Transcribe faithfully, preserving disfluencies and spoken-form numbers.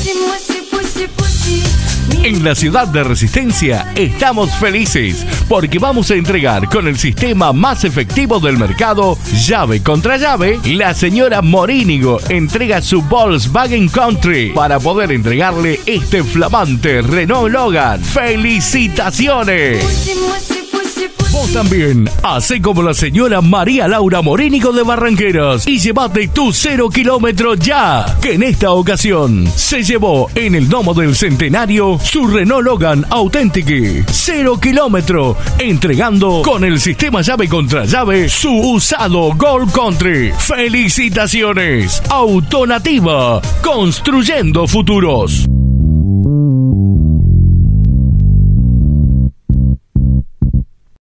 En la ciudad de Resistencia estamos felices porque vamos a entregar con el sistema más efectivo del mercado, llave contra llave. La señora Morínigo entrega su Volkswagen Country para poder entregarle este flamante Renault Logan. ¡Felicitaciones! Vos también, hacé como la señora María Laura Morínigo de Barranqueras y llévate tu cero kilómetro ya, que en esta ocasión se llevó en el domo del centenario su Renault Logan Authentic cero kilómetro, entregando con el sistema llave contra llave su usado Gold Country. ¡Felicitaciones! Autonativa, construyendo futuros.